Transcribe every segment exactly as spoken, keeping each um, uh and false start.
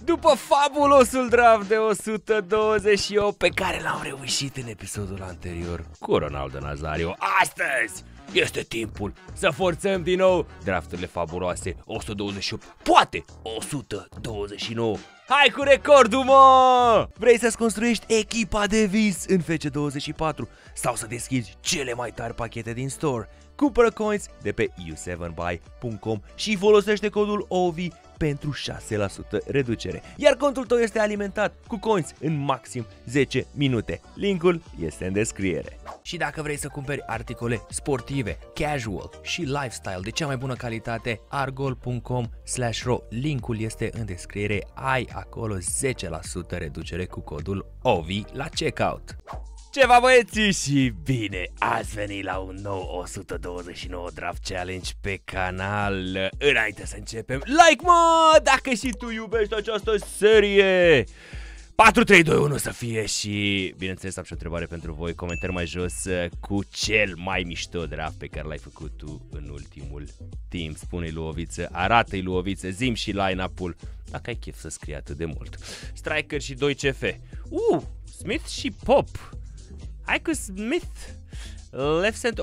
După fabulosul draft de o sută douăzeci și opt pe care l-am reușit în episodul anterior cu Ronaldo Nazario, astăzi este timpul să forțăm din nou drafturile fabuloase. O sută douăzeci și opt, poate o sută douăzeci și nouă. Hai cu recordul, mă! Vrei să-ți construiești echipa de vis în F C douăzeci și patru sau să deschizi cele mai tari pachete din store? Cumpără coins de pe u șapte buy punct com și folosește codul O V I pentru șase la sută reducere. Iar contul tău este alimentat cu coins în maxim zece minute. Linkul este în descriere. Și dacă vrei să cumperi articole sportive, casual și lifestyle de cea mai bună calitate, argol punct com slash ro. Linkul este în descriere. Ai acolo zece la sută reducere cu codul O V I la checkout. Ceva, băieții, și bine ați venit la un nou o sută douăzeci și nouă Draft Challenge pe canal. Înainte să începem, like, mă, dacă și tu iubești această serie. patru, trei, doi, unu să fie și, bineînțeles, am și o întrebare pentru voi. Comentarii mai jos cu cel mai mișto draft pe care l-ai făcut tu în ultimul timp. Spune-i lui Oviță, arată-i lui Oviță, zi-mi și line-up-ul dacă ai chef să scrii atât de mult. Striker și doi C F. Uh, Smith și Pop. Hai cu Smith. Left center.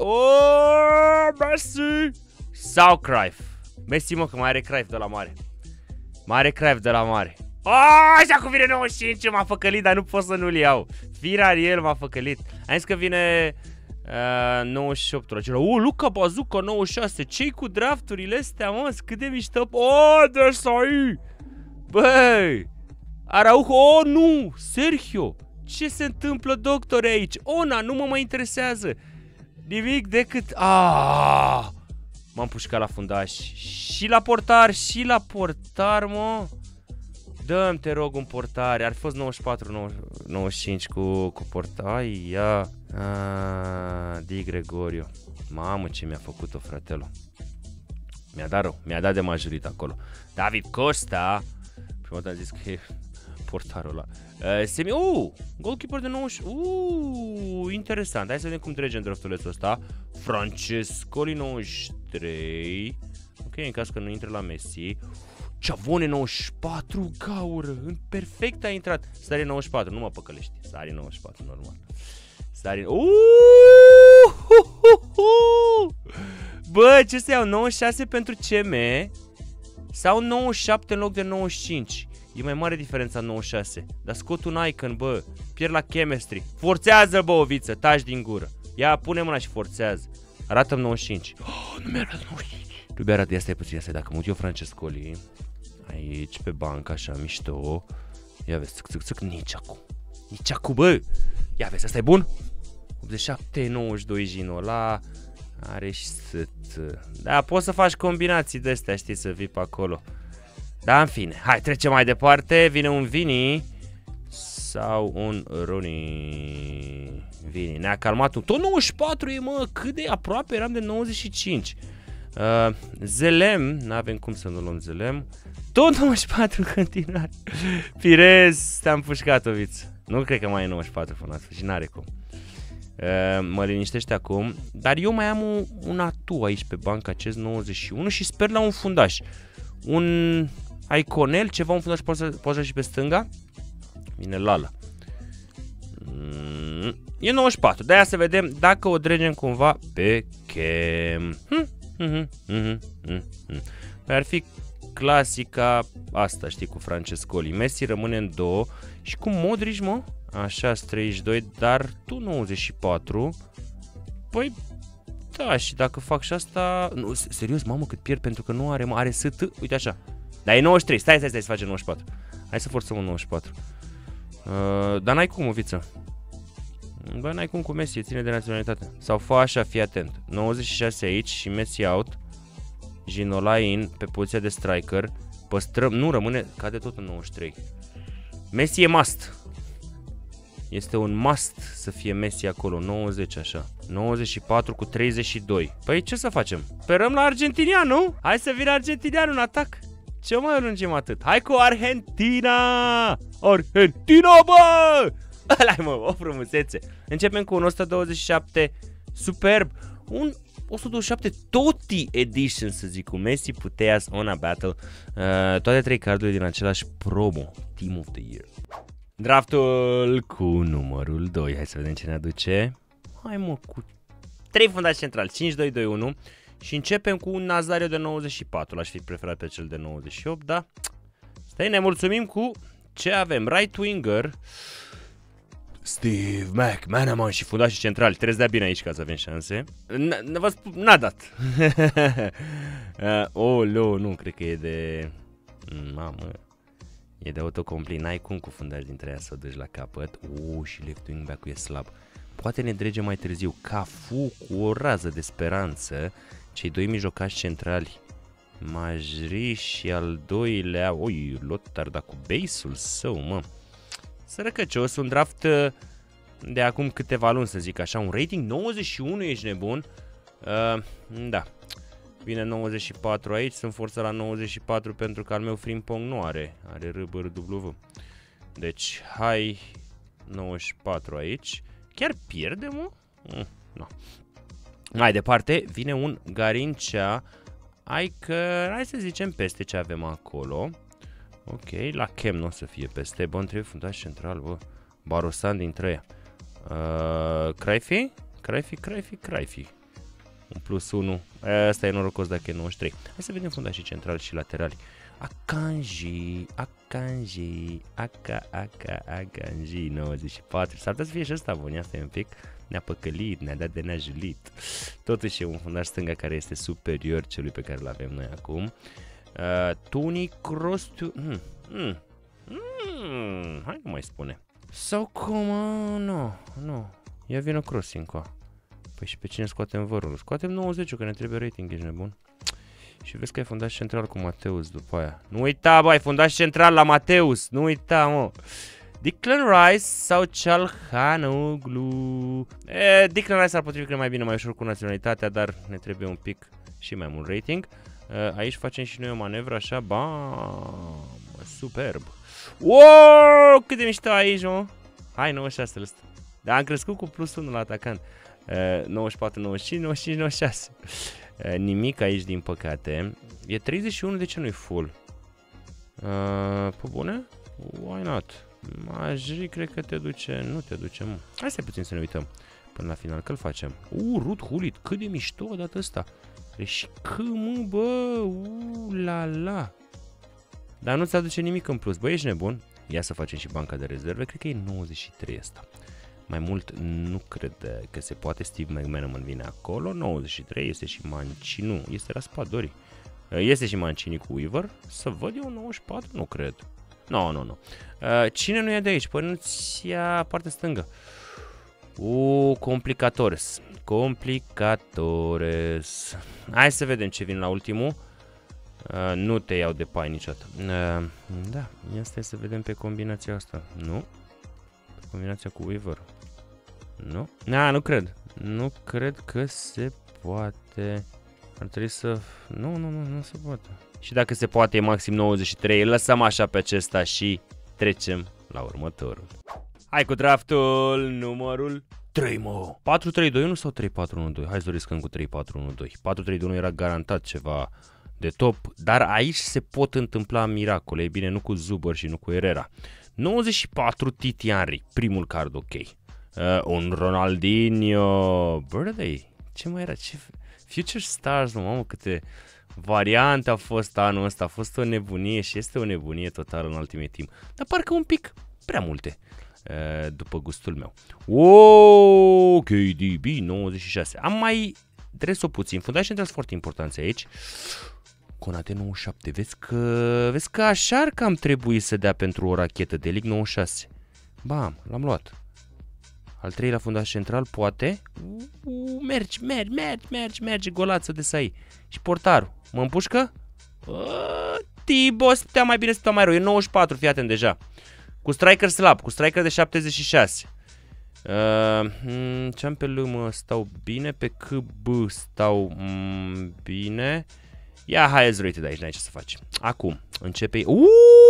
Oh, Messi. Sau Cruyff. Messi, mă, că mai are Cruyff de la mare. Mai are Cruyff de la mare. Oh, așa cum vine nouăzeci și cinci, m-a făcălit, dar nu pot să nu-l iau. Firariel m-a făcălit. Am zis că vine uh, nouăzeci și opt-ul acela. Oh, Luca Bazuca nouăzeci și șase. Ce-i cu drafturile astea, mă? Cât de mișto. Oh, Desai. Băi. Araujo. Oh, nu. Sergio. Ce se întâmplă, doctor, aici? Ona, nu mă mai interesează. Nimic decât... Ah! M-am pușcat la fundaș. Și la portar, și la portar, mă. Dă-mi, te rog, un portar. Ar fi fost nouăzeci și patru, nouăzeci și cinci cu, cu portar. Ia. Ah, Di Gregorio. Mamă, ce mi-a făcut-o, fratelo. Mi-a dat rău. Mi-a dat de majorit acolo. David Costa. Prima dată am zis că e portarul ăla. Uh, semi... Uh, goalkeeper de nouăzeci. Uh, interesant. Hai să vedem cum trece în draftulețul ăsta. Francescoli nouăzeci și trei. Ok, în caz că nu intră la Messi. Ciavone nouăzeci și patru. Gaură. În perfect a intrat. Sari nouăzeci și patru. Nu mă păcălești. Sari nouăzeci și patru, normal. Sari... Uh, uh, uh, uh. Bă, ce să iau? nouăzeci și șase pentru C M sau nouăzeci și șapte în loc de nouăzeci și cinci? E mai mare diferența nouăzeci și șase. Dar scot un icon, bă. Pierd la chemistry. Forțează, bă, Oviță. Taci din gură. Ia, pune mâna și forțează. Arată-mi nouăzeci și cinci. Oh, nu mi-arată nouăzeci și cinci. Nu mi-arată. Ia stai puțin, ia stai. Dacă mut eu Francescoli aici, pe bancă, așa, mișto. Ia vezi, țâc, țâc, țâc. Nici acum. Nici acum, bă. Ia vezi, asta e bun? optzeci și șapte, nouăzeci și doi Gino ăla. Are și săt. Da, poți să faci combinații de astea, știi, să vii pe acolo. Da, în fine, hai, trecem mai departe. Vine un Vini sau un Rooney. Vini, ne-a calmat un... Tot nouăzeci și patru e, mă, cât de aproape eram de nouăzeci și cinci. uh, Zelem, n-avem cum să nu luăm Zelem. Tot nouăzeci și patru în continuare. Pirez, te-am pușcat, Oviț. Nu cred că mai e nouăzeci și patru până la sfârșit, n-are cum. uh, Mă liniștește acum. Dar eu mai am un, un atu aici pe bancă, acest nouăzeci și unu, și sper la un fundaș. Un Iconel, ceva, un fundaș poate și pe stânga. Vine Lala. mm, E nouăzeci și patru. De-aia să vedem dacă o dregem cumva pe chem. hm, hm, hm, hm, hm. Păi ar fi clasica asta, știi, cu Francescoli. Messi rămâne în două. Și cu Modric, mă. Așa, treizeci și doi. Dar tu nouăzeci și patru. Păi da, și dacă fac și asta... Nu, serios, mamă, cât pierd, pentru că nu are, mă, are S T. Uite așa. Dar e nouăzeci și trei, stai, stai, stai să facem nouăzeci și patru. Hai să forțăm un nouăzeci și patru. uh, Dar n-ai cum, Oviță. Bă, n-ai cum cu Messi, ține de naționalitate. Sau fă așa, fii atent. nouăzeci și șase aici și Messi out. Ginola in pe poziția de striker. Păstrăm, nu rămâne, cade tot în nouăzeci și trei. Messi e must. Este un must să fie Messi acolo, nouăzeci așa. nouăzeci și patru cu treizeci și doi. Păi ce să facem? Sperăm la argentinian, nu? Hai să vină argentinian în atac. Ce mai lungim atât? Hai cu Argentina! Argentina, bă! Ăla-i, mă, o frumusețe. Începem cu un o sută douăzeci și șapte superb. Un o sută douăzeci și șapte Toti Edition, să zic, cu Messi, Puteas, Ona Battle. Uh, toate trei cardurile din același promo. Team of the Year. Draftul cu numărul doi. Hai să vedem ce ne aduce. Hai mă, cu trei fundași centrali. cinci, doi, doi, unu. Și începem cu un Nazario de nouăzeci și patru. L-aș fi preferat pe cel de nouăzeci și opt, da? Stai, ne mulțumim cu ce avem. Right winger Steve McManaman și fundașii centrali. Trebuie să dea bine aici ca să avem șanse. Vă spun, n-a dat. uh, oh, no, nu, cred că e de... Mamă. E de autocomplet. N-ai cum cu fundași dintre ea să o duci la capăt. Oh, și left wing back-ul e slab. Poate ne drege mai târziu. Cafu cu o rază de speranță. Cei doi mijlocași centrali. Majri și al doilea. Oi, Lothar, dar cu base-ul său, mă. Sărăcăcios, un draft de acum câteva luni, să zic așa. Un rating nouăzeci și unu, ești nebun? Uh, da. Vine nouăzeci și patru aici, sunt forțat la nouăzeci și patru pentru că al meu Frimpong nu are. Are R B R W. Deci, hai nouăzeci și patru aici. Chiar pierde, mă? Mm, no. Mai departe, vine un Garincea. Hai că, hai să zicem peste ce avem acolo. Ok, la Chem nu o să fie peste. Bă, trebuie fundaș central, bă. Barosan dintre ea. Uh, Craifi? Craifi, Craifi, Craifi. Un plus unu. Asta e norocos dacă e nouăzeci și trei. Hai să vedem fundașii centrali și laterali. Akanji, Akanji, Aka, Aka, Akanji, nouăzeci și patru. S-ar putea să fie și ăsta, bun, asta e un pic. Ne-a păcălit, ne-a dat de neajulit. Totuși e un fundaș stânga care este superior celui pe care îl avem noi acum. Uh, Tony Cross tu... mm, mm, mm, hai, nu mai spune. Sau cum? Uh, nu, nu. Ia vină Crossing cu. Păi și pe cine scoatem vărul? Scoatem nouăzeci, că ne trebuie rating, ești nebun. Și vezi că ai fundaș central cu Mateus după aia. Nu uita, bă, ai fundaș central la Mateus. Nu uita, mă. Declan Rice sau Çalhanoğlu? E, Declan Rice ar potrivi cred mai bine, mai ușor cu naționalitatea, dar ne trebuie un pic și mai mult rating. Aici facem și noi o manevră așa, bam, superb. Wow, cât de mișto aici, mă. Hai, nouăzeci și șase ăsta. Dar am crescut cu plus unu la atacant. uh, nouăzeci și patru, nouăzeci și cinci, nouăzeci și cinci, nouăzeci și șase. uh, Nimic aici, din păcate. E treizeci și unu, de ce nu-i full? Uh, pe bune? Why not? Majri, cred că te duce. Nu te duce, mă. Hai să puțin să ne uităm până la final, că-l facem. Uh, Ruth Hulit, cât de mișto a dat ăsta. Și că, mă, bă, uh, la la. Dar nu ți aduce nimic în plus, bă, ești nebun. Ia să facem și banca de rezerve, cred că e nouăzeci și trei ăsta. Mai mult nu cred că se poate. Steve McManaman vine acolo, nouăzeci și trei, este și Mancini, nu, este Raspadori. Este și Mancini cu Weaver, să văd eu nouăzeci și patru, nu cred. Nu, nu, nu. Cine nu e de aici? Păi nu-ți ia partea stângă. Uuu, Complicatores. Complicatores. Hai să vedem ce vine la ultimul. Uh, nu te iau de pai niciodată. Uh, da, ia stai să vedem pe combinația asta. Nu. Pe combinația cu Weaver. Nu. Na, nu cred. Nu cred că se poate. Ar trebui să... Nu, nu, nu, nu se poate. Și dacă se poate, e maxim nouăzeci și trei. Lăsăm așa pe acesta și trecem la următorul. Hai cu draftul numărul trei, mă. patru trei doi unu sau trei patru unu doi? Hai să riscăm cu trei patru unu doi. patru trei doi unu era garantat ceva de top, dar aici se pot întâmpla miracole. E bine, nu cu Zuber și nu cu Herrera. nouăzeci și patru Titi Henry, primul card, ok. Uh, un Ronaldinho Birthday. Ce mai era? Ce... Future Stars, mamă, câte variante a fost anul ăsta. A fost o nebunie și este o nebunie totală în Ultimate Team. Dar parcă un pic prea multe. După gustul meu. Wow, K D B nouăzeci și șase. Am mai dres-o puțin. Fundași central sunt foarte importanți aici. Konate nouăzeci și șapte. Vezi că, vezi că așa ar cam trebui să dea pentru o rachetă de Lig nouăzeci și șase. Bam, l-am luat. Al treilea fundaș central poate. Uh, mergi, mergi, mergi, mergi, mergi. Golață de Sai. Și portarul. Mă împușcă? Uh, Tibos, putea mai bine să putea mai rău. E nouăzeci și patru, fii atent deja. Cu striker slab, cu striker de șaptezeci și șase. Uh, Ce am pe L mă stau bine, pe C B stau mm, bine. Ia, hai, îți rated aici, n-ai ce să faci. Acum, începe... Uuuu!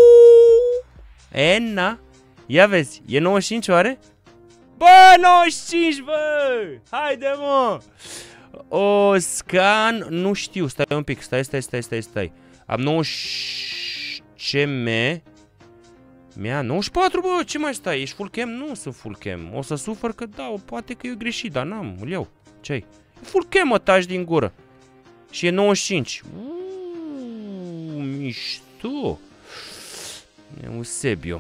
Enna! Ia vezi, e nouăzeci și cinci oare? Bă, nouăzeci și cinci, bă! Haide, mă! O, scan, nu știu, stai un pic, stai, stai, stai, stai, stai. Am nouăzeci C M. Mi-a nouăzeci și patru, bă, ce mai stai? Ești full cam? Nu sunt full cam. O să sufăr că da, poate că e greșit, dar n-am, îl iau. Ce-ai? E full cam, mă, taci din gură. Și e nouăzeci și cinci. Uuuu, mișto. Eusebio.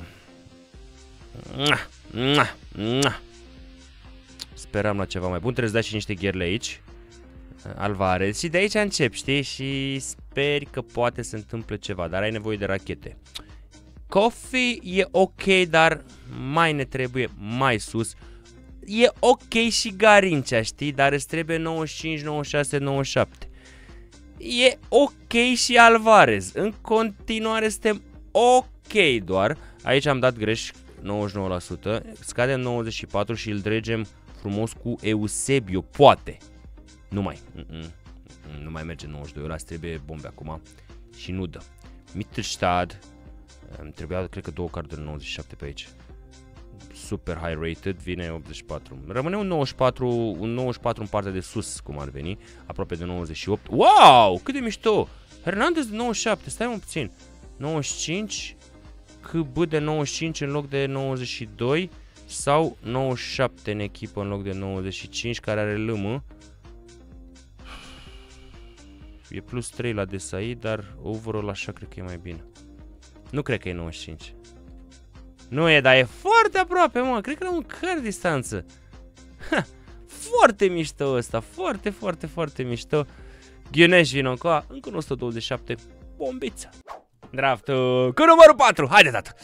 Speram la ceva mai bun. Trebuie să dai și niște gherle aici. Alvarez. Și de aici încep, știi? Și speri că poate se întâmple ceva. Dar ai nevoie de rachete. Coffee e ok, dar mai ne trebuie mai sus. E ok și Garincea, știi? Dar îți trebuie nouăzeci și cinci, nouăzeci și șase, nouăzeci și șapte. E ok și Alvarez. În continuare suntem ok doar. Aici am dat greș nouăzeci și nouă la sută. Scadem nouăzeci și patru și îl dregem frumos cu Eusebio. Poate. Nu mai. Mm -mm. Nu mai merge nouăzeci și doi. Ăla trebuie bombe acum. Și nu dă. Mittelstadt. Îmi trebuia, cred că, două carduri de nouăzeci și șapte pe aici. Super high rated. Vine optzeci și patru. Rămâne un nouăzeci și patru, un nouăzeci și patru în partea de sus, cum ar veni. Aproape de nouăzeci și opt. Wow! Cât de mișto! Hernandez de nouăzeci și șapte. Stai un puțin. nouăzeci și cinci. C B de nouăzeci și cinci în loc de nouăzeci și doi. Sau nouăzeci și șapte în echipă în loc de nouăzeci și cinci, care are L M. E plus trei la Desai, dar overall așa cred că e mai bine. Nu cred că e nouăzeci și cinci. Nu e, dar e foarte aproape, mă. Cred că la un căr distanță. Ha, foarte mișto ăsta. Foarte, foarte, foarte mișto. Ghioneș vino încă. Încă un o sută douăzeci și șapte. Bombiță. Draftul cu numărul patru. Haide, tată.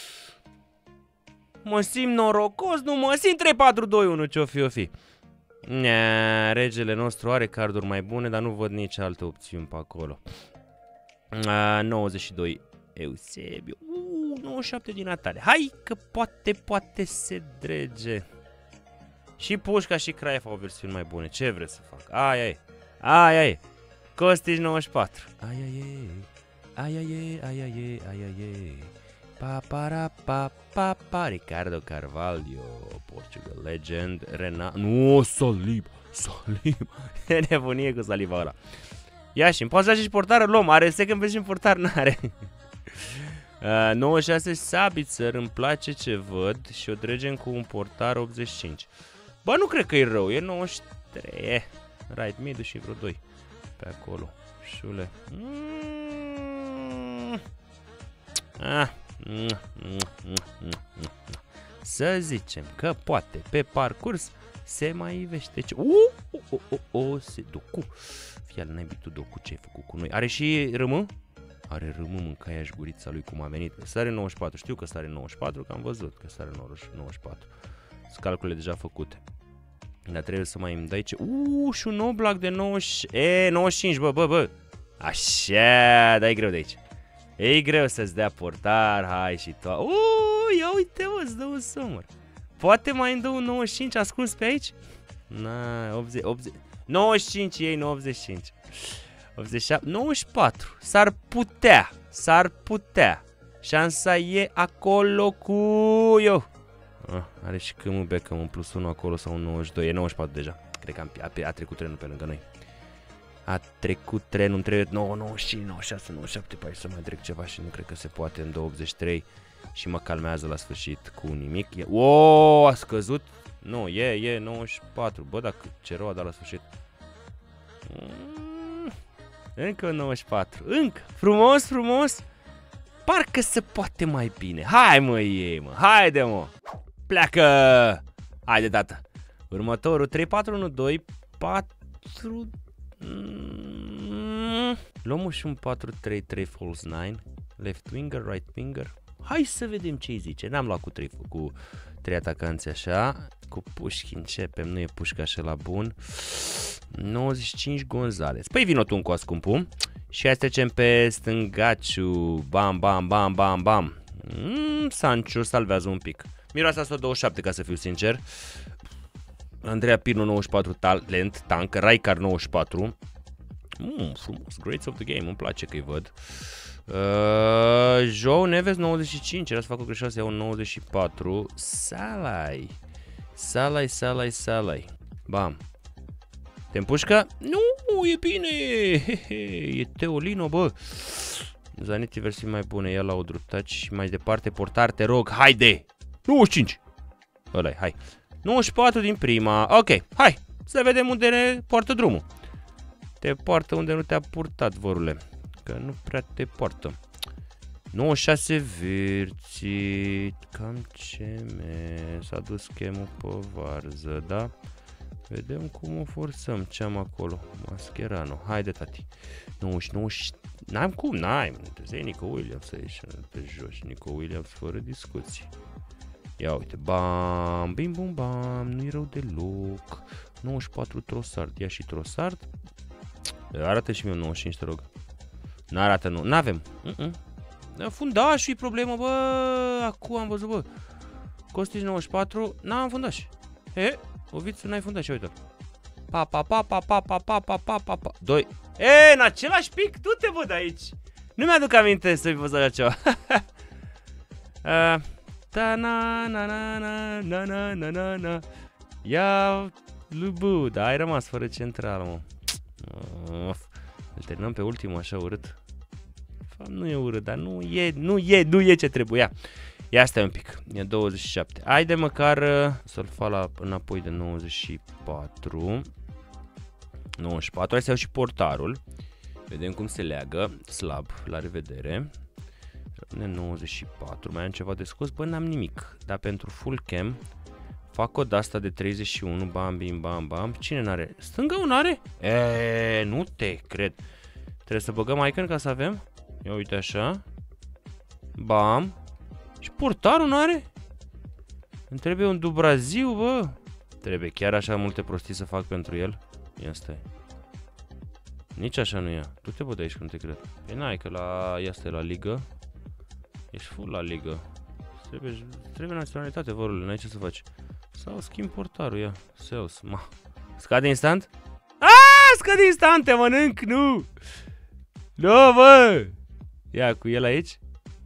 Mă simt norocos, nu mă simt. Trei, patru, doi, unu. Ce-o fi, o fi. Nea, regele nostru are carduri mai bune, dar nu văd nici alte opțiuni pe acolo. A, nouăzeci și doi. Eusebio. Uuu, nouăzeci și șapte din Natale. Hai că poate, poate se drege. Și Pușca și Craief au versiuni mai bune. Ce vreți să fac? Ai, ai. Ai, ai. Costici nouăzeci și patru. Ai, ai, ai. Ai, ai, ai, ai, ai, ai, ai. Pa, para, pa, pa, pa. Ricardo Carvalho. Portugal Legend. Renan. Nu, Saliba. Saliba. E nebunie cu Saliba ăla. Ia și-mi poți da și portară, luăm. Are second version portar? N-are. Uh, nouăzeci și șase Sabitzer, îmi place ce văd și o dregem cu un portar optzeci și cinci. Bă, nu cred că e rău, e nouăzeci și trei. Right mid și vreo doi pe acolo. Șule. Mm. Ah. Mm. Mm. Mm. Să zicem că poate pe parcurs se mai ivește ce. Uh, uh, uh, uh, uh, se docu. Fii al naibii tu, docu, ce ai făcut cu noi? Are și râmă? Are râmă, mâncaia și gurița lui cum a venit. Stare nouăzeci și patru, știu că stare nouăzeci și patru, că am văzut că stare nouăzeci și patru. Sunt calculele deja făcute. Dar trebuie să mai îmi dai ce... Uuu, și un Oblak de nouăzeci... E, nouăzeci și cinci, bă, bă, bă. Așa, dar e greu de aici. E greu să-ți dea portar, hai și toa. Uuu, ia uite, mă, îți dă un summer. Poate mai îmi dă un nouăzeci și cinci ascuns pe aici? Na, optzeci, optzeci... nouăzeci și cinci, ei, nu optzeci și cinci. optzeci și șapte, nouăzeci și patru. S-ar putea, s-ar putea. Șansa e acolo cu eu. Ah, are și câmul Beckham un plus unu acolo sau un nouăzeci și doi. E nouăzeci și patru deja. Cred că a, a, a trecut trenul pe lângă noi. A trecut trenul, îmi trebuie nouă, nouăzeci și cinci, nouăzeci și șase, nouăzeci și șapte. Păi să mai trec ceva și nu cred că se poate în două optzeci și trei. Și mă calmează la sfârșit cu nimic. E... O, a scăzut. Nu, e, e nouăzeci și patru. Bă, dacă ce rău a dat la sfârșit. Mm, încă nouăzeci și patru. Încă. Frumos, frumos. Parcă se poate mai bine. Hai, mă, ei, mă. Haide, mă. Pleacă. Haide, dată. Următorul. trei, patru, unu, doi, patru... Mm. Luăm și un patru, trei, trei, false nine. Left winger, right winger. Hai să vedem ce îi zice. N-am luat cu trei, cu trei atacanți așa. Cu Pușchi începem. Nu e Pușca așa la bun. nouăzeci și cinci Gonzales. Păi vino tu încă, scumpul. Și hai să trecem pe stângaciu. Bam, bam, bam, bam, bam. Mm, Sancho salvează un pic. Miroasa o sută douăzeci și șapte, ca să fiu sincer. Andreea Pirlo nouăzeci și patru, talent, tank. Rijkaard nouăzeci și patru. Mm, frumos. Greats of the game. Îmi place că-i văd. Uh, João Neves nouăzeci și cinci. Era să fac o greșeală să iau un nouăzeci și patru. Salai. Salai, Salai, Salai. Bam. Te împușcă? Nu, e bine. He, he, e Teolino, bă. Zanetti versiuni mai bune. Ia la o drutaci și mai departe. Portar, te rog. Haide. nouăzeci și cinci. Ăla-i, hai. nouăzeci și patru din prima. Ok, hai. Să vedem unde ne poartă drumul. Te poartă unde nu te-a purtat, vorule. Că nu prea te poartă. nouăzeci și șase Virțit. Cam ce me... S-a dus chemul pe varză, da? Vedem cum o forțăm. Ce am acolo? Mascherano. Haide, tati. nouăzeci, nouăzeci. N-am cum, n-ai. Trebuie Nico Williams aici. Te joci. Nico Williams fără discuții. Ia uite. Bam, bim, bum, bam. Nu-i rău deloc. nouăzeci și patru Trossard. Ia și Trossard. Arată și mie nouăzeci și cinci, te rog. N-arată, nu. N-avem. Mm-mm. Fundașul e problemă, bă. Acum am văzut, bă. Costici nouăzeci și patru. N-am fundaș. He, Ovițu, n-ai fundaș, uite-l. Pa, pa, pa, pa, pa, pa, pa, pa, pa, pa, pa. doi. E, în același pic? Du-te, bă, de aici. Nu mi-aduc aminte să-i văzut așa ceva. Ta na na na na na na na na na. Ia lubu, da, ai rămas fără central, mă. Of. Îl terminăm pe ultimul așa urât. Fapt, nu e urât, dar nu e, nu e, nu e ce trebuia. Ia stai un pic, e douăzeci și șapte. Haide măcar să-l fac la, înapoi de nouăzeci și patru. nouăzeci și patru, hai să iau și portarul. Vedem cum se leagă, slab, la revedere. Rămâne nouăzeci și patru, mai am ceva de scos, bă, n-am nimic. Dar pentru full cam fac o de-asta de treizeci și unu, bam, bim, bam, bam. Cine n-are? Stânga un are? E, nu te cred. Trebuie să băgăm icon ca să avem. Ia uite așa. Bam. Și portarul n-are? Îmi trebuie un Dubraziu, bă. Trebuie chiar așa multe prostii să fac pentru el. Ia stai. Nici așa nu ia. Tu te bă de aici, nu te cred. E n-ai că la... Ia stai la ligă. Ești full la ligă. Trebuie, trebuie naționalitate, vorule, n-ai ce să faci. Sau schimb portarul, ia. Seus, ma. Scade instant? Aaaa, scade instant, te mănânc, nu! Nu, bă! Ia cu el aici.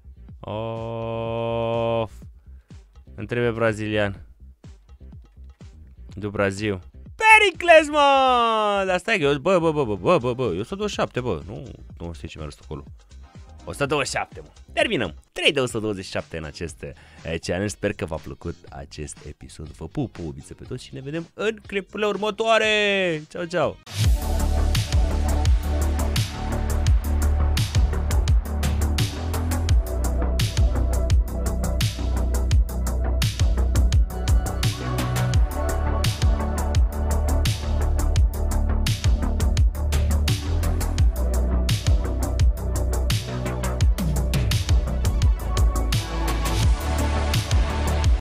Of. Îmi trebuie brazilian. Du Braziu. Pericles, mă! Dar stai că eu, bă, bă, bă, bă, bă, bă, bă, eu o sută douăzeci și șapte, bă. Nu, nu știu ce mi-a răsut acolo. o sută douăzeci și șapte, mă. Terminăm. trei de o sută douăzeci și șapte în acest challenge. Sper că v-a plăcut acest episod. Vă pup, pubițe pe toți și ne vedem în clipurile următoare. Ceau, ceau.